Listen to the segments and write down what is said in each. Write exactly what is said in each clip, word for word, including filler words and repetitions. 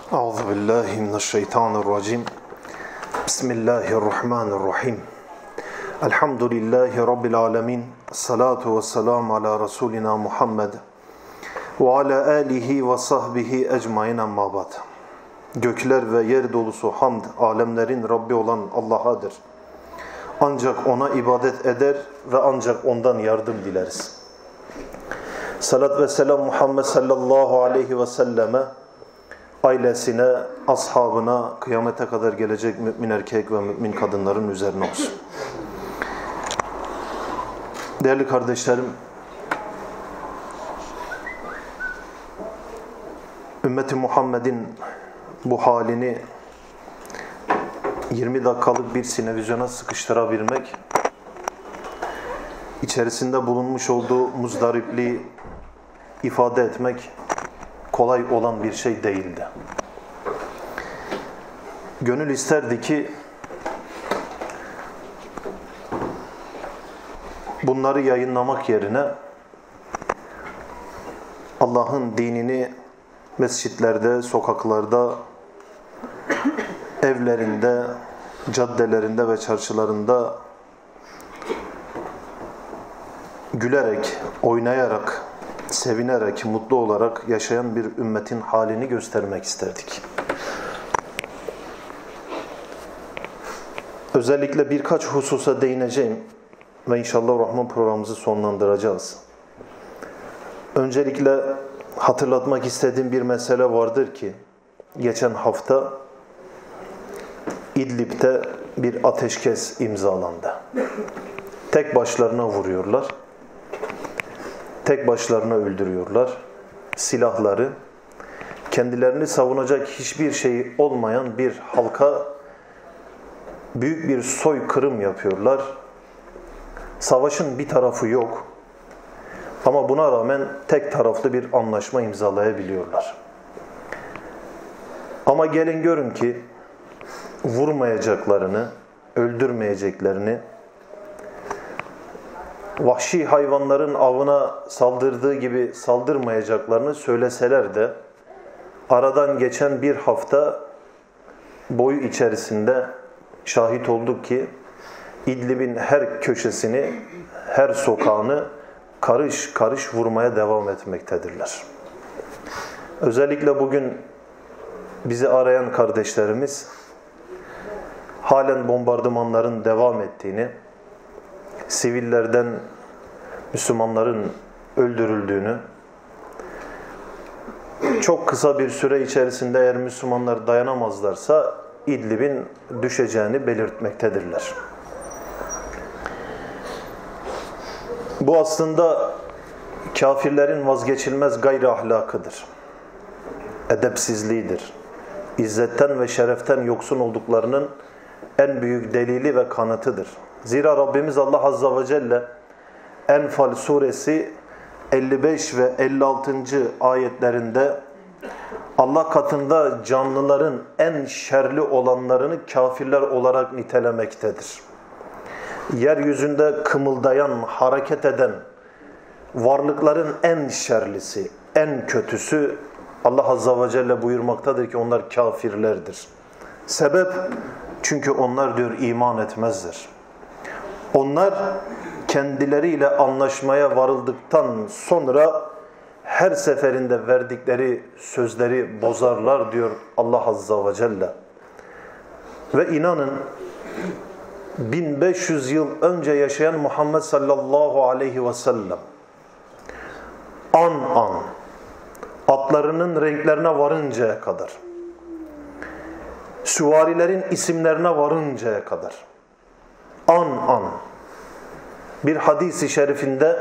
Euzu billahi mineşşeytanirracim. Bismillahirrahmanirrahim. Elhamdülillahi rabbil alamin. Salatu vesselam ala rasulina Muhammed ve ala alihi ve sahbihi ecmaîn, amma ba'd. Gökler ve yer dolusu hamd, alemlerin Rabbi olan Allah'adır. Ancak ona ibadet eder ve ancak ondan yardım dileriz. Salat ve selam Muhammed sallallahu aleyhi ve selleme, ailesine, ashabına, kıyamete kadar gelecek mümin erkek ve mümin kadınların üzerine olsun. Değerli kardeşlerim, ümmeti Muhammed'in bu halini yirmi dakikalık bir sinevizyona sıkıştırabilmek, içerisinde bulunmuş olduğu muzdaripliği ifade etmek kolay olan bir şey değildi. Gönül isterdi ki bunları yayınlamak yerine Allah'ın dinini mescitlerde, sokaklarda, evlerinde, caddelerinde ve çarşılarında gülerek, oynayarak, sevinerek, mutlu olarak yaşayan bir ümmetin halini göstermek isterdik. Özellikle birkaç hususa değineceğim ve inşallah Rahman programımızı sonlandıracağız. Öncelikle hatırlatmak istediğim bir mesele vardır ki, geçen hafta İdlib'de bir ateşkes imzalandı. Tek başlarına vuruyorlar. Tek başlarına öldürüyorlar. Silahları, kendilerini savunacak hiçbir şey olmayan bir halka büyük bir soykırım yapıyorlar. Savaşın bir tarafı yok. Ama buna rağmen tek taraflı bir anlaşma imzalayabiliyorlar. Ama gelin görün ki vurmayacaklarını, öldürmeyeceklerini, vahşi hayvanların avına saldırdığı gibi saldırmayacaklarını söyleseler de aradan geçen bir hafta boyu içerisinde şahit olduk ki İdlib'in her köşesini, her sokağını karış karış vurmaya devam etmektedirler. Özellikle bugün bizi arayan kardeşlerimiz halen bombardımanların devam ettiğini, sivillerden Müslümanların öldürüldüğünü, çok kısa bir süre içerisinde eğer Müslümanlar dayanamazlarsa İdlib'in düşeceğini belirtmektedirler. Bu aslında kafirlerin vazgeçilmez gayri ahlakıdır. Edepsizliğidir. İzzetten ve şereften yoksun olduklarının en büyük delili ve kanıtıdır. Zira Rabbimiz Allah Azze ve Celle Enfal suresi elli beş ve elli altıncı ayetlerinde Allah katında canlıların en şerli olanlarını kafirler olarak nitelemektedir. Yeryüzünde kımıldayan, hareket eden varlıkların en şerlisi, en kötüsü Allah Azze ve Celle buyurmaktadır ki onlar kafirlerdir. Sebep? Çünkü onlar diyor iman etmezler. Onlar kendileriyle anlaşmaya varıldıktan sonra her seferinde verdikleri sözleri bozarlar diyor Allah Azze ve Celle. Ve inanın bin beş yüz yıl önce yaşayan Muhammed sallallahu aleyhi ve sellem an an atlarının renklerine varıncaya kadar, süvarilerin isimlerine varıncaya kadar an an bir hadis-i şerifinde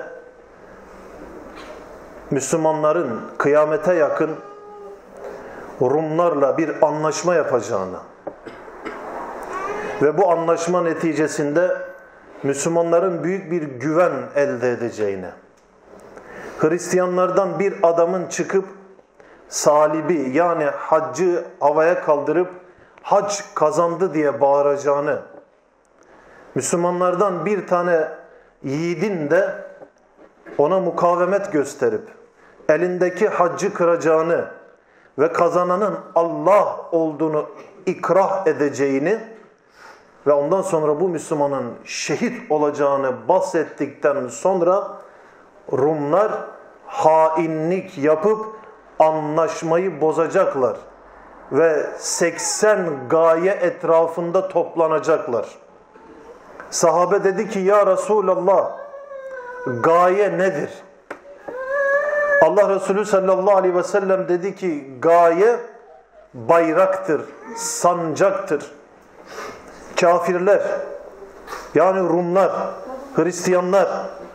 Müslümanların kıyamete yakın Rumlarla bir anlaşma yapacağını ve bu anlaşma neticesinde Müslümanların büyük bir güven elde edeceğini, Hristiyanlardan bir adamın çıkıp salibi yani haccı havaya kaldırıp hac kazandı diye bağıracağını, Müslümanlardan bir tane yiğidin de ona mukavemet gösterip elindeki haccı kıracağını ve kazananın Allah olduğunu ikrah edeceğini ve ondan sonra bu Müslümanın şehit olacağını bahsettikten sonra Rumlar hainlik yapıp anlaşmayı bozacaklar ve seksen gaye etrafında toplanacaklar. Sahabe dedi ki ya Resulallah, gaye nedir? Allah Resulü sallallahu aleyhi ve sellem dedi ki gaye bayraktır, sancaktır. Kafirler, yani Rumlar, Hristiyanlar,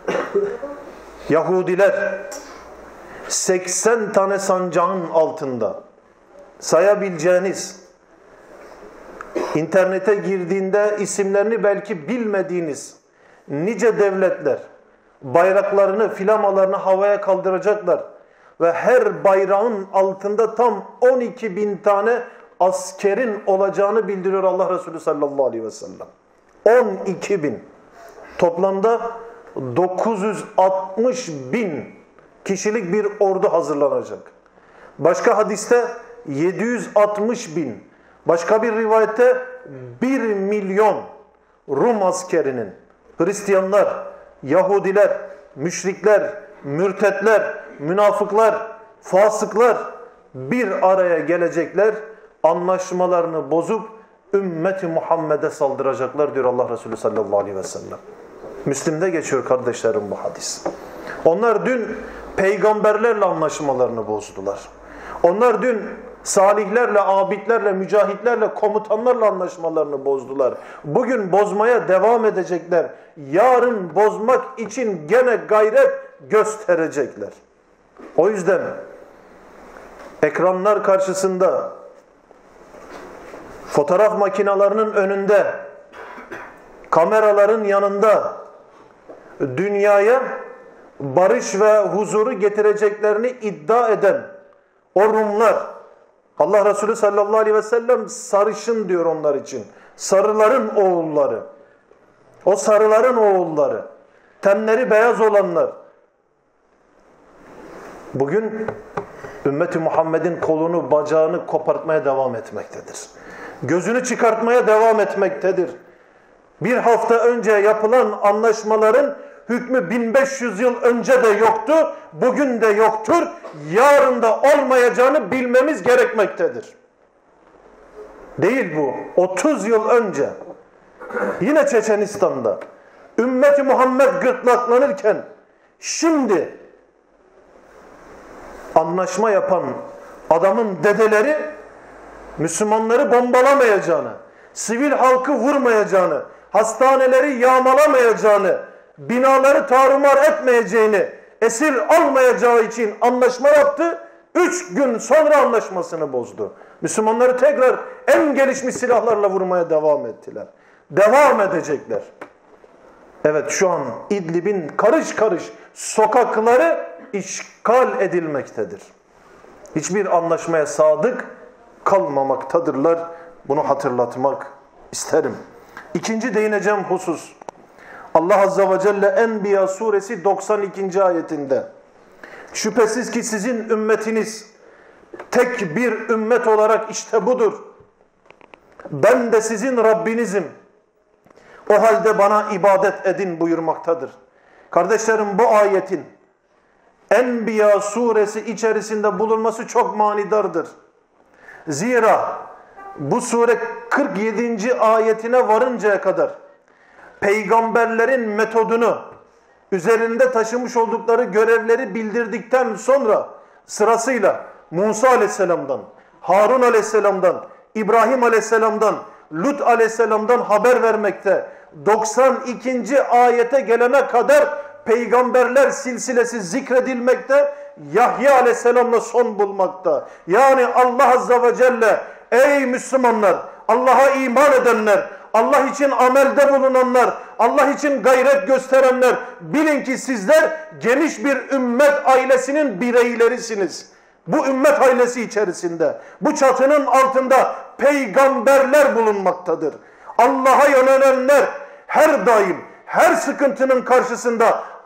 Yahudiler seksen tane sancağın altında sayabileceğiniz, internete girdiğinde isimlerini belki bilmediğiniz nice devletler bayraklarını, flamalarını havaya kaldıracaklar ve her bayrağın altında tam on iki bin tane askerin olacağını bildiriyor Allah Resulü sallallahu aleyhi ve sellem. on iki bin. Toplamda dokuz yüz altmış bin kişilik bir ordu hazırlanacak. Başka hadiste yedi yüz altmış bin. Başka bir rivayette bir milyon Rum askerinin, Hristiyanlar, Yahudiler, müşrikler, mürtetler, münafıklar, fasıklar bir araya gelecekler, anlaşmalarını bozup ümmeti Muhammed'e saldıracaklar diyor Allah Resulü sallallahu aleyhi ve sellem. Müslim'de geçiyor kardeşlerim bu hadis. Onlar dün peygamberlerle anlaşmalarını bozdular. Onlar dün salihlerle, abidlerle, mücahitlerle, komutanlarla anlaşmalarını bozdular. Bugün bozmaya devam edecekler. Yarın bozmak için gene gayret gösterecekler. O yüzden ekranlar karşısında, fotoğraf makinelerinin önünde, kameraların yanında dünyaya barış ve huzuru getireceklerini iddia eden o Rumlar, Allah Resulü sallallahu aleyhi ve sellem sarışın diyor onlar için. Sarıların oğulları. O sarıların oğulları. Tenleri beyaz olanlar. Bugün ümmeti Muhammed'in kolunu, bacağını kopartmaya devam etmektedir. Gözünü çıkartmaya devam etmektedir. Bir hafta önce yapılan anlaşmaların hükmü bin beş yüz yıl önce de yoktu, bugün de yoktur, yarın da olmayacağını bilmemiz gerekmektedir. Değil bu. otuz yıl önce yine Çeçenistan'da ümmeti Muhammed gırtlaklanırken şimdi anlaşma yapan adamın dedeleri Müslümanları bombalamayacağını, sivil halkı vurmayacağını, hastaneleri yağmalamayacağını, binaları tarumar etmeyeceğini, esir almayacağı için anlaşma yaptı. Üç gün sonra anlaşmasını bozdu. Müslümanları tekrar en gelişmiş silahlarla vurmaya devam ettiler. Devam edecekler. Evet, şu an İdlib'in karış karış sokakları işgal edilmektedir. Hiçbir anlaşmaya sadık kalmamaktadırlar. Bunu hatırlatmak isterim. İkinci değineceğim husus. Allah Azze ve Celle Enbiya suresi doksan ikinci ayetinde şüphesiz ki sizin ümmetiniz tek bir ümmet olarak işte budur. Ben de sizin Rabbinizim. O halde bana ibadet edin buyurmaktadır. Kardeşlerim, bu ayetin Enbiya suresi içerisinde bulunması çok manidardır. Zira bu sure kırk yedinci ayetine varıncaya kadar peygamberlerin metodunu, üzerinde taşımış oldukları görevleri bildirdikten sonra sırasıyla Musa aleyhisselamdan, Harun aleyhisselamdan, İbrahim aleyhisselamdan, Lut aleyhisselamdan haber vermekte. doksan ikinci ayete gelene kadar peygamberler silsilesi zikredilmekte, Yahya aleyhisselamla son bulmakta. Yani Allah Azze ve Celle, ey Müslümanlar, Allah'a iman edenler, Allah için amelde bulunanlar, Allah için gayret gösterenler, bilin ki sizler geniş bir ümmet ailesinin bireylerisiniz. Bu ümmet ailesi içerisinde, bu çatının altında peygamberler bulunmaktadır. Allah'a yönelenler her daim, her sıkıntının karşısında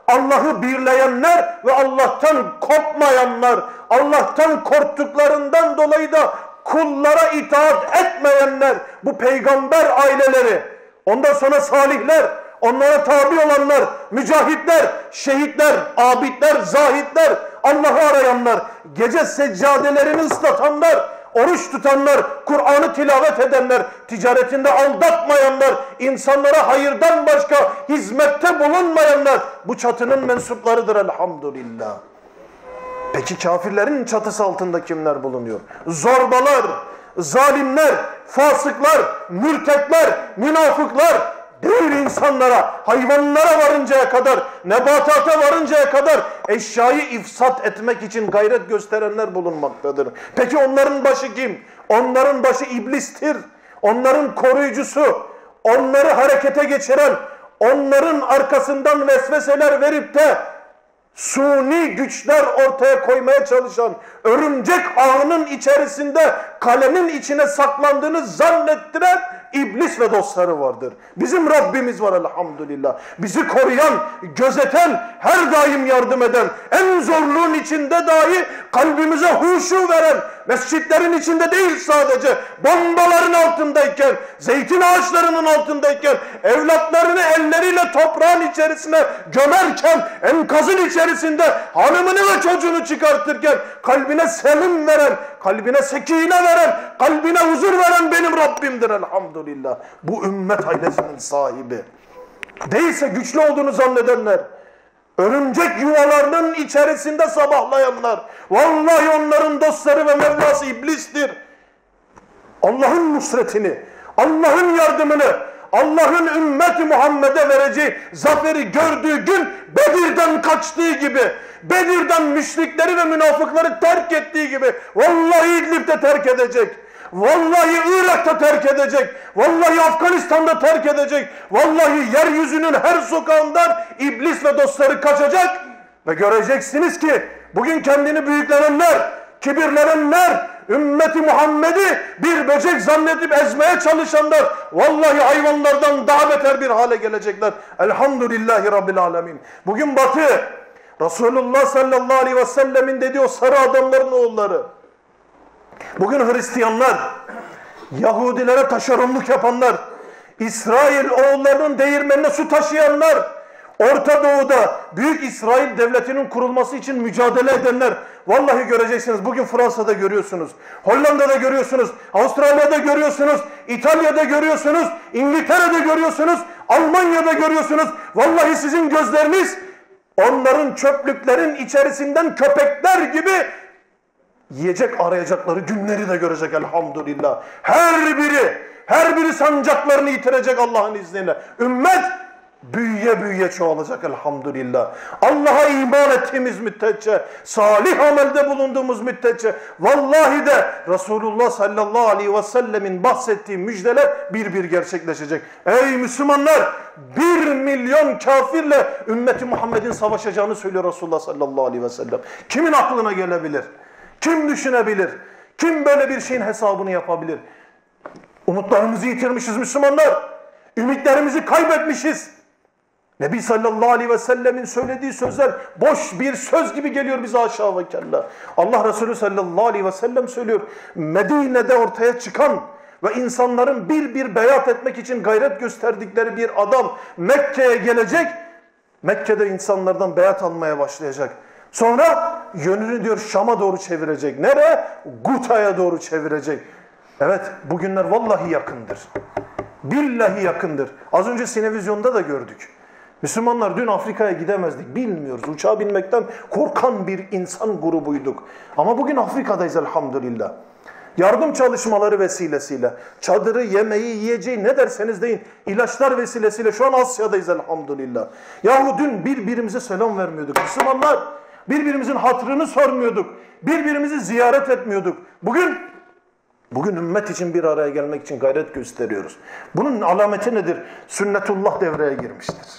Allah'ı birleyenler ve Allah'tan korkmayanlar, Allah'tan korktuklarından dolayı da kullara itaat etmeyenler, bu peygamber aileleri, ondan sonra salihler, onlara tabi olanlar, mücahitler, şehitler, abidler, zahitler, Allah'ı arayanlar, gece seccadelerini ıslatanlar, oruç tutanlar, Kur'an'ı tilavet edenler, ticaretinde aldatmayanlar, insanlara hayırdan başka hizmette bulunmayanlar bu çatının mensuplarıdır elhamdülillah. Peki kafirlerin çatısı altında kimler bulunuyor? Zorbalar, zalimler, fasıklar, mürtetler, münafıklar, değil insanlara, hayvanlara varıncaya kadar, nebatata varıncaya kadar eşyayı ifsat etmek için gayret gösterenler bulunmaktadır. Peki onların başı kim? Onların başı iblistir. Onların koruyucusu, onları harekete geçiren, onların arkasından vesveseler verip de suni güçler ortaya koymaya çalışan, örümcek ağının içerisinde kalenin içine saklandığını zannettiren iblis ve dostları vardır. Bizim Rabbimiz var elhamdülillah. Bizi koruyan, gözeten, her daim yardım eden, en zorluğun içinde dahi kalbimize huşu veren, mescitlerin içinde değil sadece, bombaların altındayken, zeytin ağaçlarının altındayken, evlatlarını elleriyle toprağın içerisine gömerken, enkazın içerisinde hanımını ve çocuğunu çıkartırken, kalbine selim veren, kalbine sekine veren, kalbine huzur veren benim Rabbimdir elhamdülillah. Bu ümmet ailesinin sahibi. Değilse güçlü olduğunu zannedenler, örümcek yuvalarının içerisinde sabahlayanlar, vallahi onların dostları ve Mevlası iblistir. Allah'ın nusretini, Allah'ın yardımını, Allah'ın ümmeti Muhammed'e vereceği zaferi gördüğü gün Bedir'den kaçtığı gibi, Bedir'den müşrikleri ve münafıkları terk ettiği gibi vallahi İdlib'de terk edecek. Vallahi Irak'ta terk edecek. Vallahi Afganistan'da terk edecek. Vallahi yeryüzünün her sokağından iblis ve dostları kaçacak. Ve göreceksiniz ki bugün kendini büyüklenenler, kibirlenenler, ümmeti Muhammed'i bir böcek zannedip ezmeye çalışanlar vallahi hayvanlardan daha beter bir hale gelecekler. Elhamdülillahi Rabbil Alemin. Bugün Batı, Resulullah sallallahu aleyhi ve sellemin dediği o sarı adamların oğulları, bugün Hristiyanlar, Yahudilere taşeronluk yapanlar, İsrail oğullarının değirmenine su taşıyanlar, Orta Doğu'da Büyük İsrail Devleti'nin kurulması için mücadele edenler, vallahi göreceksiniz. Bugün Fransa'da görüyorsunuz, Hollanda'da görüyorsunuz, Avustralya'da görüyorsunuz, İtalya'da görüyorsunuz, İngiltere'de görüyorsunuz, Almanya'da görüyorsunuz. Vallahi sizin gözleriniz onların çöplüklerin içerisinden köpekler gibi yiyecek arayacakları günleri de görecek elhamdülillah. Her biri, her biri sancaklarını yitirecek Allah'ın izniyle. Ümmet büyüye büyüye çoğalacak elhamdülillah. Allah'a iman ettiğimiz müddetçe, salih amelde bulunduğumuz müddetçe, vallahi de Resulullah sallallahu aleyhi ve sellemin bahsettiği müjdeler bir bir gerçekleşecek. Ey Müslümanlar, bir milyon kafirle ümmeti Muhammed'in savaşacağını söylüyor Resulullah sallallahu aleyhi ve sellem. Kimin aklına gelebilir? Kim düşünebilir? Kim böyle bir şeyin hesabını yapabilir? Umutlarımızı yitirmişiz Müslümanlar. Ümitlerimizi kaybetmişiz. Nebi sallallahu aleyhi ve sellemin söylediği sözler boş bir söz gibi geliyor bize aşağı ve kella. Allah Resulü sallallahu aleyhi ve sellem söylüyor. Medine'de ortaya çıkan ve insanların bir bir beyat etmek için gayret gösterdikleri bir adam Mekke'ye gelecek. Mekke'de insanlardan beyat almaya başlayacak. Sonra yönünü diyor Şam'a doğru çevirecek. Nereye? Guta'ya doğru çevirecek. Evet, bugünler vallahi yakındır. Billahi yakındır. Az önce Sinevizyon'da da gördük. Müslümanlar dün Afrika'ya gidemezdik. Bilmiyoruz. Uçağa binmekten korkan bir insan grubuyduk. Ama bugün Afrika'dayız elhamdülillah. Yardım çalışmaları vesilesiyle, çadırı, yemeği, yiyeceği ne derseniz deyin, ilaçlar vesilesiyle şu an Asya'dayız elhamdülillah. Yahu dün birbirimize selam vermiyorduk. Müslümanlar birbirimizin hatırını sormuyorduk. Birbirimizi ziyaret etmiyorduk. Bugün Bugün ümmet için bir araya gelmek için gayret gösteriyoruz. Bunun alameti nedir? Sünnetullah devreye girmiştir.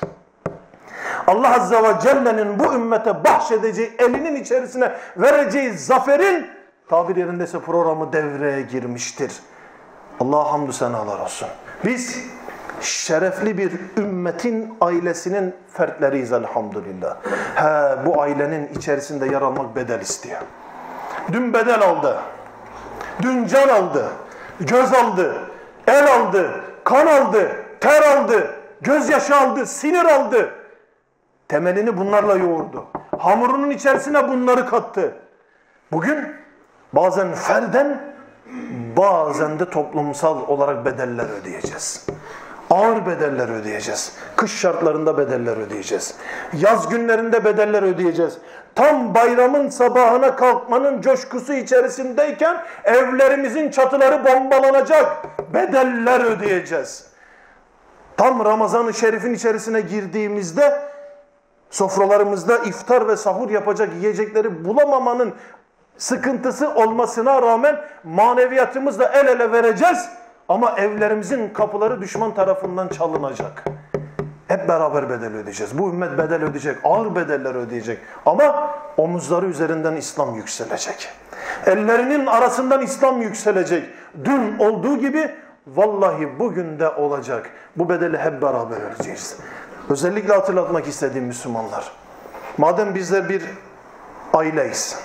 Allah Azze ve Celle'nin bu ümmete bahşedeceği, elinin içerisine vereceği zaferin tabir yerindeyse programı devreye girmiştir. Allah'a hamdü senalar olsun. Biz şerefli bir ümmetin ailesinin fertleriyiz elhamdülillah. He, bu ailenin içerisinde yer almak bedel istiyor. Dün bedel aldı. Dün can aldı. Göz aldı. El aldı. Kan aldı. Ter aldı. Gözyaşı aldı. Sinir aldı. Temelini bunlarla yoğurdu. Hamurunun içerisine bunları kattı. Bugün bazen ferden, bazen de toplumsal olarak bedeller ödeyeceğiz. Ağır bedeller ödeyeceğiz. Kış şartlarında bedeller ödeyeceğiz. Yaz günlerinde bedeller ödeyeceğiz. Tam bayramın sabahına kalkmanın coşkusu içerisindeyken evlerimizin çatıları bombalanacak. Bedeller ödeyeceğiz. Tam Ramazan-ı Şerif'in içerisine girdiğimizde sofralarımızda iftar ve sahur yapacak yiyecekleri bulamamanın sıkıntısı olmasına rağmen maneviyatımızla el ele vereceğiz. Ama evlerimizin kapıları düşman tarafından çalınacak. Hep beraber bedel ödeyeceğiz. Bu ümmet bedel ödeyecek. Ağır bedeller ödeyecek. Ama omuzları üzerinden İslam yükselecek. Ellerinin arasından İslam yükselecek. Dün olduğu gibi vallahi bugün de olacak. Bu bedeli hep beraber ödeyeceğiz. Özellikle hatırlatmak istediğim Müslümanlar. Madem bizler bir aileyiz.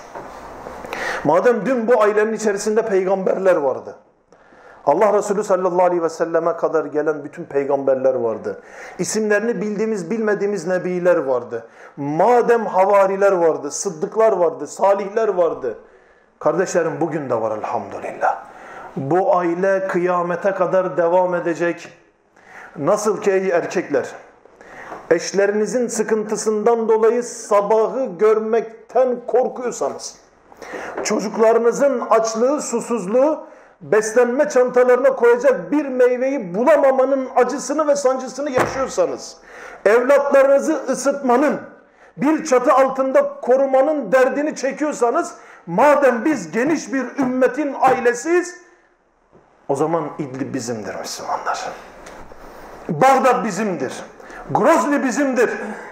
Madem dün bu ailenin içerisinde peygamberler vardı. Allah Resulü sallallahu aleyhi ve selleme kadar gelen bütün peygamberler vardı. İsimlerini bildiğimiz bilmediğimiz nebiler vardı. Madem havariler vardı, sıddıklar vardı, salihler vardı. Kardeşlerim bugün de var elhamdülillah. Bu aile kıyamete kadar devam edecek. Nasıl ki ey erkekler, eşlerinizin sıkıntısından dolayı sabahı görmekten korkuyorsanız, çocuklarınızın açlığı, susuzluğu, beslenme çantalarına koyacak bir meyveyi bulamamanın acısını ve sancısını yaşıyorsanız, evlatlarınızı ısıtmanın, bir çatı altında korumanın derdini çekiyorsanız, madem biz geniş bir ümmetin ailesiyiz, o zaman İdlib bizimdir Müslümanlar. Bağdat bizimdir. Grozny bizimdir.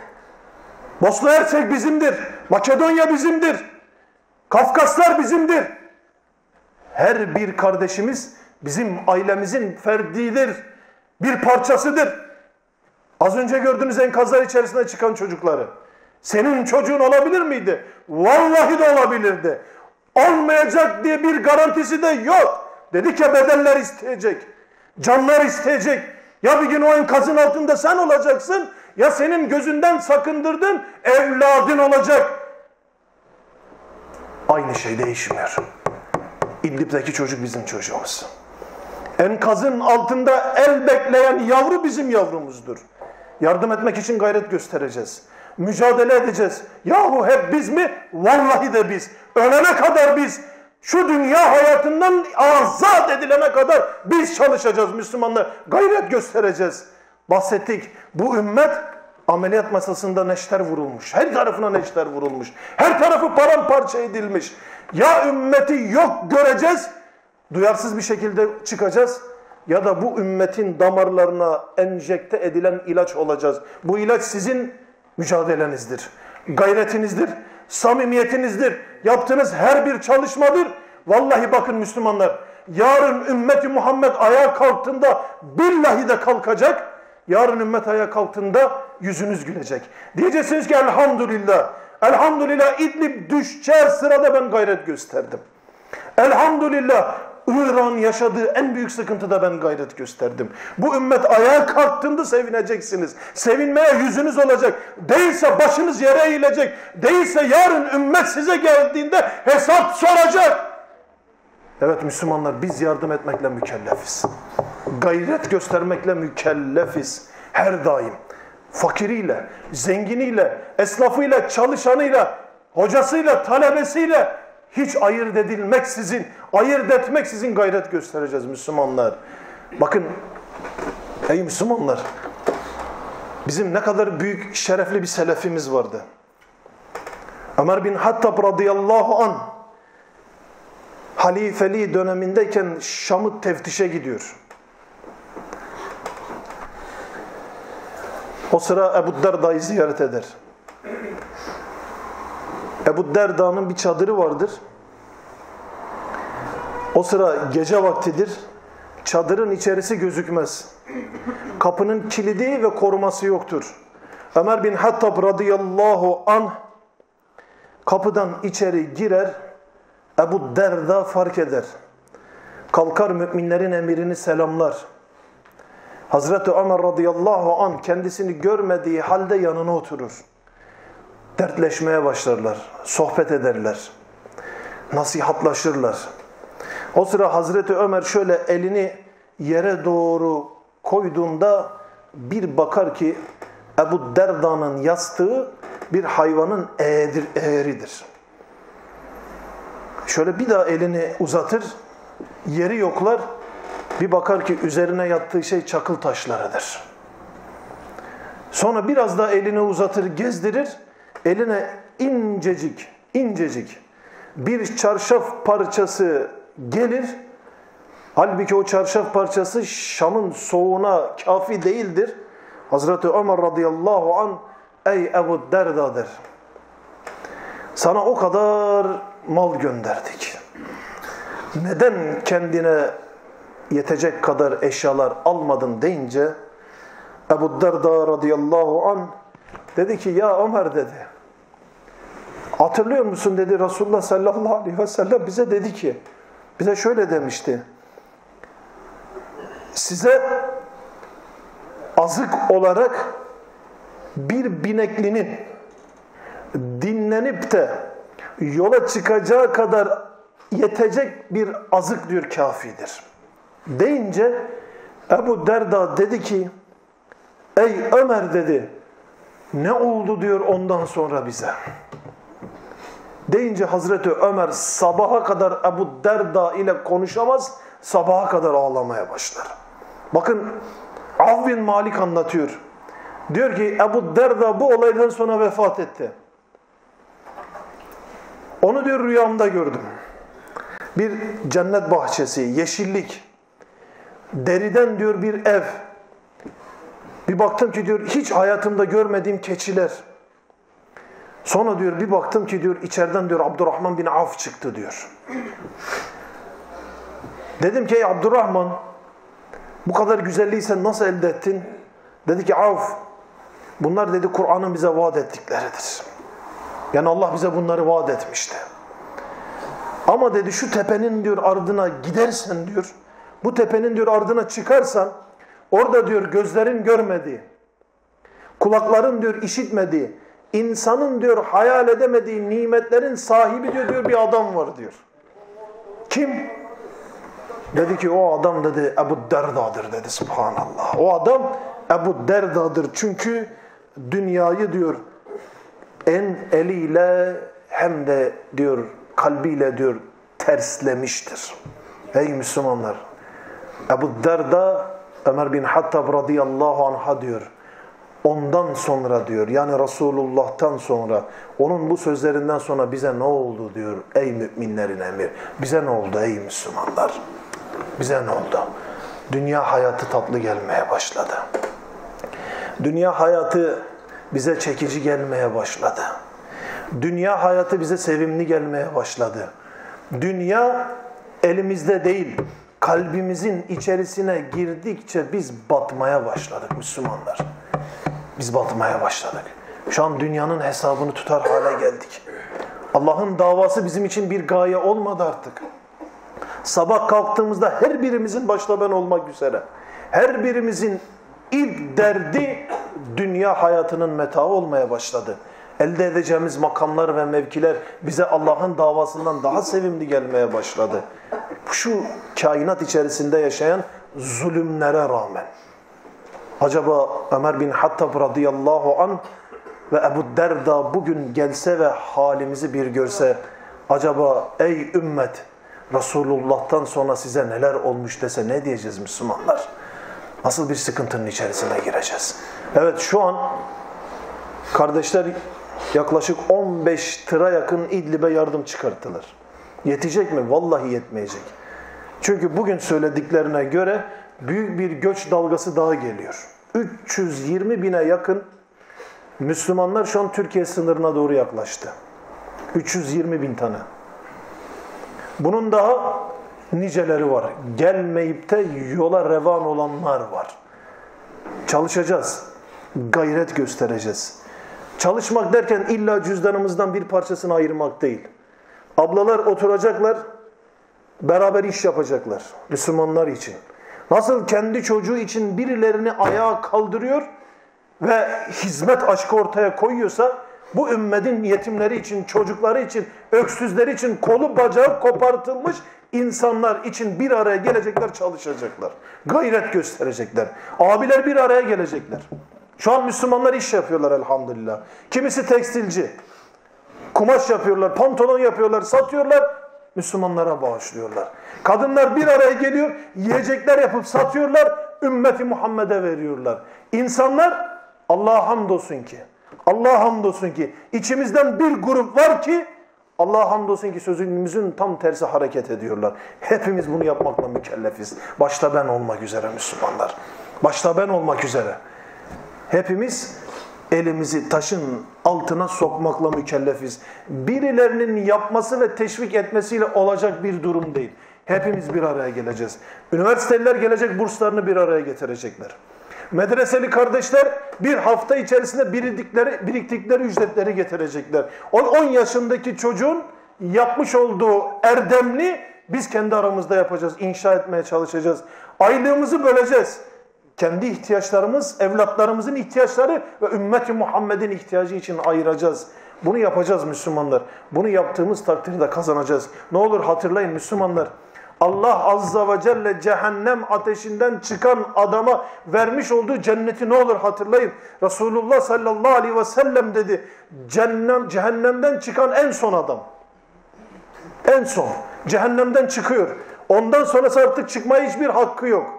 Bosna Hersek bizimdir. Makedonya bizimdir. Kafkaslar bizimdir. Her bir kardeşimiz bizim ailemizin ferdidir. Bir parçasıdır. Az önce gördüğünüz enkazlar içerisinde çıkan çocukları. Senin çocuğun olabilir miydi? Vallahi de olabilirdi. Olmayacak diye bir garantisi de yok. Dedik ya bedeller isteyecek. Canlar isteyecek. Ya bir gün o enkazın altında sen olacaksın, ya senin gözünden sakındırdın evladın olacak. Aynı şey değişmiyor. İdlib'deki çocuk bizim çocuğumuz. Enkazın altında el bekleyen yavru bizim yavrumuzdur. Yardım etmek için gayret göstereceğiz. Mücadele edeceğiz. Yahu hep biz mi? Vallahi de biz. Ölene kadar biz. Şu dünya hayatından azat edilene kadar biz çalışacağız Müslümanlar. Gayret göstereceğiz. Bahsettik. Bu ümmet ameliyat masasında neşter vurulmuş. Her tarafına neşter vurulmuş. Her tarafı paramparça edilmiş. Ya ümmeti yok göreceğiz, duyarsız bir şekilde çıkacağız. Ya da bu ümmetin damarlarına enjekte edilen ilaç olacağız. Bu ilaç sizin mücadelenizdir. Gayretinizdir. Samimiyetinizdir. Yaptığınız her bir çalışmadır. Vallahi bakın Müslümanlar, yarın ümmeti Muhammed ayağa kalktığında billahi de kalkacak. Yarın ümmet ayağa kalktığında yüzünüz gülecek. Diyeceksiniz ki elhamdülillah. Elhamdülillah İdlib düşeceği sırada ben gayret gösterdim. Elhamdülillah İran yaşadığı en büyük sıkıntıda ben gayret gösterdim. Bu ümmet ayağa kalktığında sevineceksiniz. Sevinmeye yüzünüz olacak. Değilse başınız yere eğilecek. Değilse yarın ümmet size geldiğinde hesap soracak. Evet Müslümanlar, biz yardım etmekle mükellefiz. Gayret göstermekle mükellefiz. Her daim. Fakiriyle, zenginiyle, esnafıyla, çalışanıyla, hocasıyla, talebesiyle hiç ayırt edilmeksizin, ayırt etmeksizin gayret göstereceğiz Müslümanlar. Bakın ey Müslümanlar, bizim ne kadar büyük şerefli bir selefimiz vardı. Ömer bin Hattab radıyallahu anh halifeliği dönemindeyken Şam'ı teftişe gidiyor. O sıra Ebu Derda'yı ziyaret eder. Ebu Derda'nın bir çadırı vardır. O sıra gece vaktidir. Çadırın içerisi gözükmez. Kapının kilidi ve koruması yoktur. Ömer bin Hattab radıyallahu anh kapıdan içeri girer, Ebu Derda fark eder. Kalkar müminlerin emirini selamlar. Hazreti Ömer radıyallahu anh kendisini görmediği halde yanına oturur. Dertleşmeye başlarlar, sohbet ederler, nasihatlaşırlar. O sıra Hazreti Ömer şöyle elini yere doğru koyduğunda bir bakar ki Ebu Derda'nın yastığı bir hayvanın eğedir, eğeridir. Şöyle bir daha elini uzatır, yeri yoklar, bir bakar ki üzerine yattığı şey çakıl taşlarıdır. Sonra biraz daha elini uzatır, gezdirir, eline incecik, incecik bir çarşaf parçası gelir. Halbuki o çarşaf parçası Şam'ın soğuğuna kafi değildir. Hazreti Ömer radıyallahu anh, ey Ebu Derda der, sana o kadar mal gönderdik. Neden kendine yetecek kadar eşyalar almadın deyince Ebu Derda radıyallahu anh dedi ki ya Ömer dedi, hatırlıyor musun dedi, Resulullah sallallahu aleyhi ve sellem bize dedi ki, bize şöyle demişti, size azık olarak bir bineklinin dinlenip de yola çıkacağı kadar yetecek bir azık diyor kafidir. Deyince Ebu Derda dedi ki, ey Ömer dedi, ne oldu diyor ondan sonra bize. Deyince Hazreti Ömer sabaha kadar Ebu Derda ile konuşamaz, sabaha kadar ağlamaya başlar. Bakın Avf bin Malik anlatıyor. Diyor ki Ebu Derda bu olaydan sonra vefat etti. Onu diyor rüyamda gördüm. Bir cennet bahçesi, yeşillik, deriden diyor bir ev. Bir baktım ki diyor hiç hayatımda görmediğim keçiler. Sonra diyor bir baktım ki diyor içeriden diyor Abdurrahman bin Avf çıktı diyor. Dedim ki ey Abdurrahman, bu kadar güzelliği sen nasıl elde ettin? Dedi ki Avf, bunlar dedi Kur'an'ın bize vaat ettikleridir. Yani Allah bize bunları vaat etmişti. Ama dedi şu tepenin diyor ardına gidersen diyor, bu tepenin diyor ardına çıkarsan, orada diyor gözlerin görmediği, kulakların diyor işitmediği, insanın diyor hayal edemediği nimetlerin sahibi diyor, diyor bir adam var diyor. Kim? Dedi ki o adam dedi Ebu Derda'dır dedi, subhanallah. O adam Ebu Derda'dır çünkü dünyayı diyor en eliyle hem de diyor kalbiyle diyor terslemiştir. Ey Müslümanlar! Ebu Derda Ömer bin Hattab radıyallahu anh'a diyor, ondan sonra diyor, yani Resulullah'tan sonra, onun bu sözlerinden sonra bize ne oldu diyor ey müminlerin emir. Bize ne oldu ey Müslümanlar? Bize ne oldu? Dünya hayatı tatlı gelmeye başladı. Dünya hayatı bize çekici gelmeye başladı. Dünya hayatı bize sevimli gelmeye başladı. Dünya elimizde değil, kalbimizin içerisine girdikçe biz batmaya başladık Müslümanlar. Biz batmaya başladık. Şu an dünyanın hesabını tutar hale geldik. Allah'ın davası bizim için bir gaye olmadı artık. Sabah kalktığımızda her birimizin, başta ben olmak üzere, her birimizin ilk derdi dünya hayatının metaı olmaya başladı. Elde edeceğimiz makamlar ve mevkiler bize Allah'ın davasından daha sevimli gelmeye başladı. Şu kainat içerisinde yaşayan zulümlere rağmen. Acaba Ömer bin Hattab radıyallahu anh ve Ebu Derda bugün gelse ve halimizi bir görse, acaba ey ümmet, Resulullah'tan sonra size neler olmuş dese ne diyeceğiz Müslümanlar? Nasıl bir sıkıntının içerisine gireceğiz? Evet, şu an kardeşler yaklaşık on beş tıra yakın İdlib'e yardım çıkarttılar. Yetecek mi? Vallahi yetmeyecek. Çünkü bugün söylediklerine göre büyük bir göç dalgası daha geliyor. üç yüz yirmi bine yakın Müslümanlar şu an Türkiye sınırına doğru yaklaştı. üç yüz yirmi bin tane. Bunun daha niceleri var. Gelmeyip de yola revan olanlar var. Çalışacağız. Gayret göstereceğiz. Çalışmak derken illa cüzdanımızdan bir parçasını ayırmak değil. Ablalar oturacaklar, beraber iş yapacaklar Müslümanlar için. Nasıl kendi çocuğu için birilerini ayağa kaldırıyor ve hizmet aşkı ortaya koyuyorsa, bu ümmetin yetimleri için, çocukları için, öksüzleri için, kolu bacağı kopartılmış insanlar için bir araya gelecekler, çalışacaklar. Gayret gösterecekler. Abiler bir araya gelecekler. Şu an Müslümanlar iş yapıyorlar elhamdülillah. Kimisi tekstilci. Kumaş yapıyorlar, pantolon yapıyorlar, satıyorlar. Müslümanlara bağışlıyorlar. Kadınlar bir araya geliyor, yiyecekler yapıp satıyorlar, ümmeti Muhammed'e veriyorlar. İnsanlar, Allah'a hamdolsun ki, Allah'a hamdolsun ki içimizden bir grup var ki Allah'a hamdolsun ki sözümüzün tam tersi hareket ediyorlar. Hepimiz bunu yapmakla mükellefiz. Başta ben olmak üzere Müslümanlar. Başta ben olmak üzere. Hepimiz elimizi taşın altına sokmakla mükellefiz. Birilerinin yapması ve teşvik etmesiyle olacak bir durum değil. Hepimiz bir araya geleceğiz. Üniversiteliler gelecek, burslarını bir araya getirecekler. Medreseli kardeşler bir hafta içerisinde biriktikleri, biriktikleri ücretleri getirecekler. on yaşındaki çocuğun yapmış olduğu erdemli biz kendi aramızda yapacağız, inşa etmeye çalışacağız. Aylığımızı böleceğiz. Kendi ihtiyaçlarımız, evlatlarımızın ihtiyaçları ve ümmeti Muhammed'in ihtiyacı için ayıracağız. Bunu yapacağız Müslümanlar. Bunu yaptığımız takdirde kazanacağız. Ne olur hatırlayın Müslümanlar. Allah Azza ve Celle cehennem ateşinden çıkan adama vermiş olduğu cenneti ne olur hatırlayın. Resulullah sallallahu aleyhi ve sellem dedi. Cehennem, cehennemden çıkan en son adam. En son. Cehennemden çıkıyor. Ondan sonrası artık çıkmaya hiçbir hakkı yok.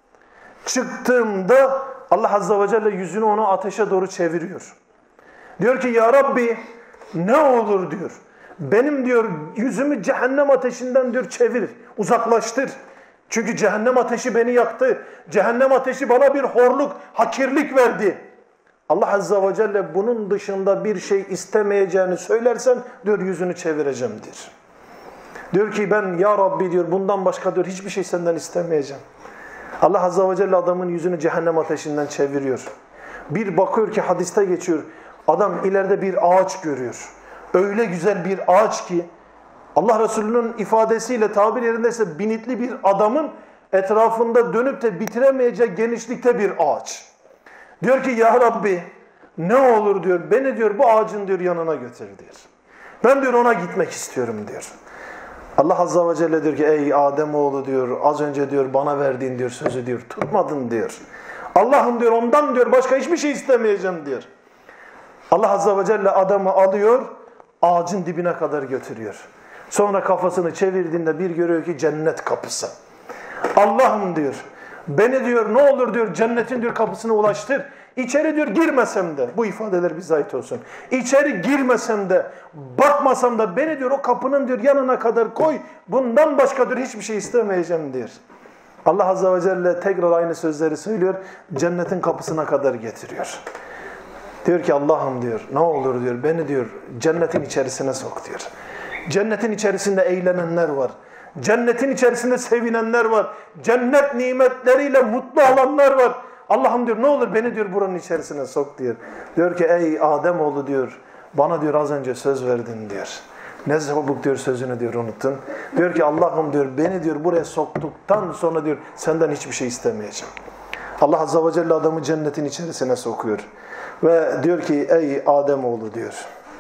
Çıktığımda Allah Azza ve Celle yüzünü ona ateşe doğru çeviriyor. Diyor ki ya Rabbi ne olur diyor. Benim diyor yüzümü cehennem ateşinden diyor çevir, uzaklaştır. Çünkü cehennem ateşi beni yaktı. Cehennem ateşi bana bir horluk, hakirlik verdi. Allah Azza ve Celle bunun dışında bir şey istemeyeceğini söylersen diyor yüzünü çevireceğim diyor. Diyor ki ben ya Rabbi diyor bundan başka diyor hiçbir şey senden istemeyeceğim. Allah Azza ve Celle adamın yüzünü cehennem ateşinden çeviriyor. Bir bakıyor ki hadiste geçiyor. Adam ileride bir ağaç görüyor. Öyle güzel bir ağaç ki Allah Resulü'nün ifadesiyle tabir yerindeyse binitli bir adamın etrafında dönüp de bitiremeyeceği genişlikte bir ağaç. Diyor ki ya Rabbi ne olur diyor beni diyor bu ağacın diyor yanına götür diyor. Ben diyor ona gitmek istiyorum diyor. Allah Azza ve Celle diyor ki ey Ademoğlu diyor az önce diyor bana verdiğin diyor sözü diyor tutmadın diyor. Allah'ım diyor ondan diyor başka hiçbir şey istemeyeceğim diyor. Allah Azza ve Celle adamı alıyor ağacın dibine kadar götürüyor. Sonra kafasını çevirdiğinde bir görüyor ki cennet kapısı. Allah'ım diyor beni diyor ne olur diyor cennetin diyor kapısına ulaştır. İçeri diyor girmesem de bu ifadeler bize ait olsun. İçeri girmesem de bakmasam da beni diyor o kapının diyor yanına kadar koy. Bundan başka diyor hiçbir şey istemeyeceğim diyor. Allah Azze ve Celle tekrar aynı sözleri söylüyor. Cennetin kapısına kadar getiriyor. Diyor ki Allah'ım diyor ne olur diyor beni diyor cennetin içerisine sok diyor. Cennetin içerisinde eğlenenler var. Cennetin içerisinde sevinenler var. Cennet nimetleriyle mutlu olanlar var. Allah'ım diyor ne olur beni diyor buranın içerisine sok diyor. Diyor ki ey Ademoğlu diyor bana diyor az önce söz verdin diyor. Ne çabuk diyor sözünü diyor unuttun. Diyor ki Allah'ım diyor beni diyor buraya soktuktan sonra diyor senden hiçbir şey istemeyeceğim. Allah Azze ve Celle adamı cennetin içerisine sokuyor. Ve diyor ki ey Ademoğlu diyor.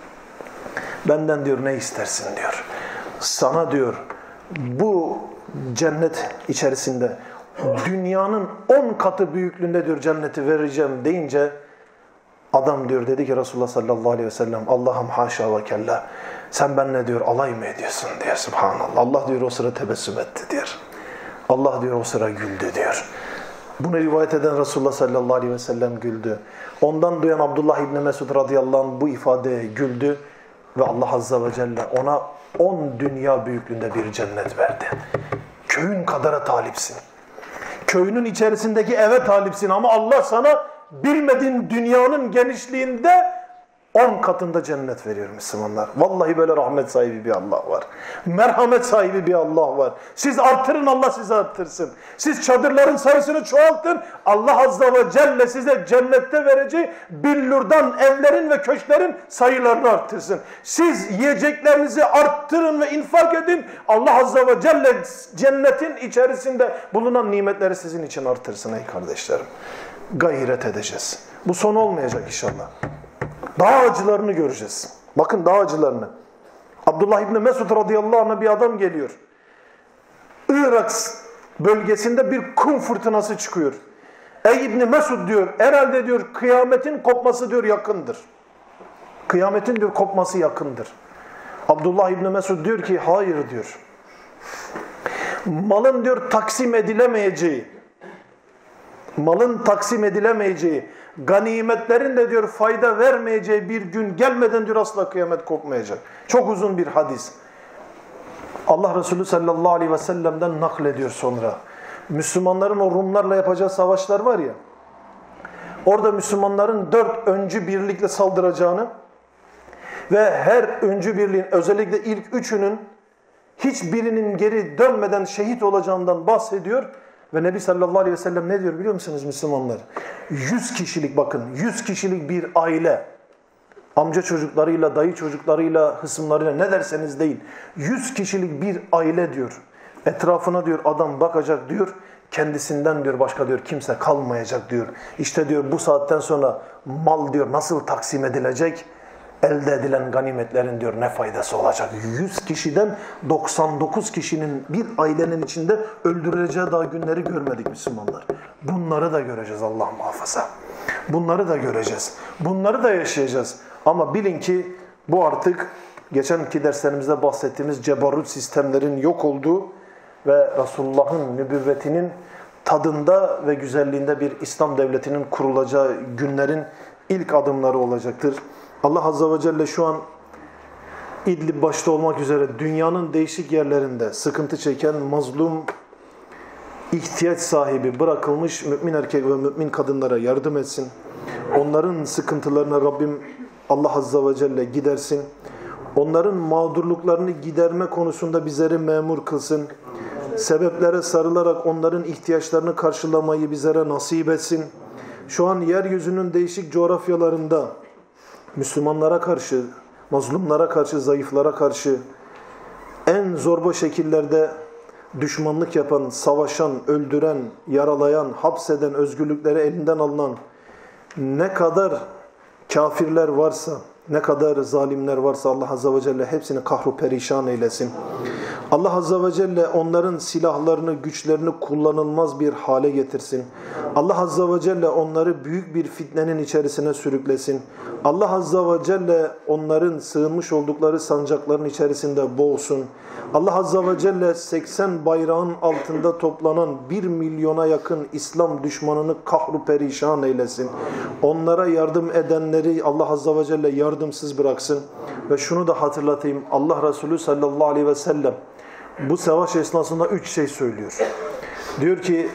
Benden diyor ne istersin diyor. Sana diyor bu cennet içerisinde dünyanın on katı büyüklüğünde diyor cenneti vereceğim deyince adam diyor dedi ki Resulullah sallallahu aleyhi ve sellem Allah'ım haşa ve kella sen benimle diyor alay mı ediyorsun diyor subhanallah. Allah diyor o sıra tebessüm etti diyor. Allah diyor o sıra güldü diyor. Bunu rivayet eden Resulullah sallallahu aleyhi ve sellem güldü. Ondan duyan Abdullah İbni Mesud radıyallahu anh bu ifadeye güldü ve Allah azze ve celle ona on dünya büyüklüğünde bir cennet verdi. Köyün kadara talipsin. Köyünün içerisindeki eve talipsin ama Allah sana bilmediğin dünyanın genişliğinde on katında cennet veriyor Müslümanlar. Vallahi böyle rahmet sahibi bir Allah var. Merhamet sahibi bir Allah var. Siz artırın, Allah sizi artırsın. Siz çadırların sayısını çoğaltın. Allah Azze ve Celle size cennette vereceği billurdan evlerin ve köşklerin sayılarını artırsın. Siz yiyeceklerinizi arttırın ve infak edin. Allah Azze ve Celle cennetin içerisinde bulunan nimetleri sizin için artırsın ey kardeşlerim. Gayret edeceğiz. Bu son olmayacak inşallah. Daha acılarını göreceğiz. Bakın daha acılarını. Abdullah İbni Mesud radıyallahu anh'a bir adam geliyor. Irak bölgesinde bir kum fırtınası çıkıyor. Ey İbni Mesud diyor, herhalde diyor kıyametin kopması diyor yakındır. Kıyametin diyor kopması yakındır. Abdullah İbni Mesud diyor ki hayır diyor. Malın diyor taksim edilemeyeceği, malın taksim edilemeyeceği, ganimetlerin de diyor fayda vermeyeceği bir gün gelmeden diyor asla kıyamet kopmayacak. Çok uzun bir hadis. Allah Resulü sallallahu aleyhi ve sellem'den naklediyor sonra. Müslümanların o Rumlarla yapacağı savaşlar var ya, orada Müslümanların dört öncü birlikle saldıracağını ve her öncü birliğin, özellikle ilk üçünün hiçbirinin geri dönmeden şehit olacağından bahsediyor. Ve Nebi sallallahu aleyhi ve sellem ne diyor biliyor musunuz Müslümanlar? Yüz kişilik, bakın yüz kişilik bir aile, amca çocuklarıyla, dayı çocuklarıyla, hısımlarıyla, ne derseniz deyin, yüz kişilik bir aile diyor. Etrafına diyor adam bakacak diyor, kendisinden diyor başka diyor kimse kalmayacak diyor. İşte diyor bu saatten sonra mal diyor nasıl taksim edilecek? Elde edilen ganimetlerin diyor ne faydası olacak? yüz kişiden doksan dokuz kişinin bir ailenin içinde öldürüleceği daha günleri görmedik Müslümanlar. Bunları da göreceğiz Allah muhafaza. Bunları da göreceğiz. Bunları da yaşayacağız. Ama bilin ki bu artık geçenki derslerimizde bahsettiğimiz cebarut sistemlerin yok olduğu ve Resulullah'ın nübüvvetinin tadında ve güzelliğinde bir İslam devletinin kurulacağı günlerin ilk adımları olacaktır. Allah Azze ve Celle şu an İdlib başta olmak üzere dünyanın değişik yerlerinde sıkıntı çeken, mazlum, ihtiyaç sahibi bırakılmış mümin erkek ve mümin kadınlara yardım etsin. Onların sıkıntılarına Rabbim Allah Azze ve Celle gidersin. Onların mağdurluklarını giderme konusunda bizleri memur kılsın. Sebeplere sarılarak onların ihtiyaçlarını karşılamayı bizlere nasip etsin. Şu an yeryüzünün değişik coğrafyalarında Müslümanlara karşı, mazlumlara karşı, zayıflara karşı en zorba şekillerde düşmanlık yapan, savaşan, öldüren, yaralayan, hapseden, özgürlükleri elinden alınan ne kadar kafirler varsa, ne kadar zalimler varsa Allah Azze ve Celle hepsini kahru perişan eylesin. Allah Azze ve Celle onların silahlarını, güçlerini kullanılmaz bir hale getirsin. Allah Azze ve Celle onları büyük bir fitnenin içerisine sürüklesin. Allah Azze ve Celle onların sığınmış oldukları sancakların içerisinde boğsun. Allah Azze ve Celle seksen bayrağın altında toplanan bir milyona yakın İslam düşmanını kahru perişan eylesin. Onlara yardım edenleri Allah Azze ve Celle yardımsız bıraksın. Ve şunu da hatırlatayım. Allah Resulü sallallahu aleyhi ve sellem bu savaş esnasında üç şey söylüyor. Diyor ki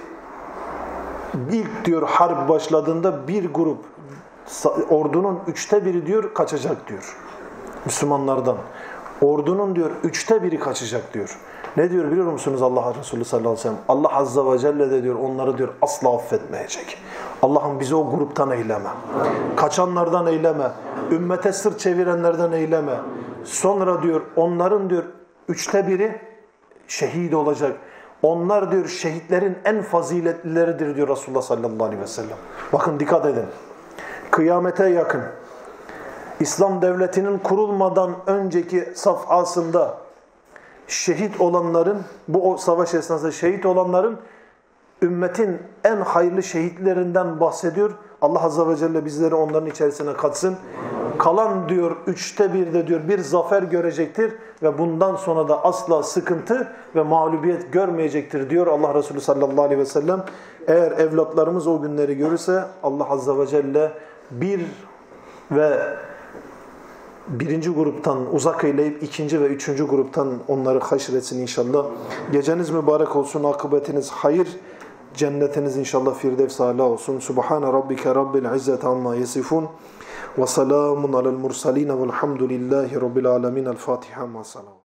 ilk diyor harp başladığında bir grup ordunun üçte biri diyor kaçacak diyor. Müslümanlardan. Ordunun diyor üçte biri kaçacak diyor. Ne diyor biliyor musunuz Allah Resulü sallallahu aleyhi ve sellem? Allah Azze ve Celle de diyor onları diyor asla affetmeyecek. Allah'ım bizi o gruptan eyleme. Kaçanlardan eyleme. Ümmete sırt çevirenlerden eyleme. Sonra diyor onların diyor üçte biri şehit olacak. Onlar diyor şehitlerin en faziletlileridir diyor Resulullah sallallahu aleyhi ve sellem. Bakın dikkat edin. Kıyamete yakın İslam devletinin kurulmadan önceki safhasında şehit olanların, bu o savaş esnasında şehit olanların ümmetin en hayırlı şehitlerinden bahsediyor. Allah Azze ve Celle bizleri onların içerisine katsın. Kalan diyor üçte bir de diyor bir zafer görecektir ve bundan sonra da asla sıkıntı ve mağlubiyet görmeyecektir diyor Allah Resulü sallallahu aleyhi ve sellem. Eğer evlatlarımız o günleri görürse Allah Azze ve Celle bir ve birinci gruptan uzak eyleyip ikinci ve üçüncü gruptan onları haşretsin inşallah. Geceniz mübarek olsun, akıbetiniz hayır. Cennetiniz inşallah firdevs âlâ olsun. Subhane rabbike rabbil izzeti amma yasifun. Ve selamun alel mursalin velhamdülillahi rabbil alemin. El Fatiha ma salam.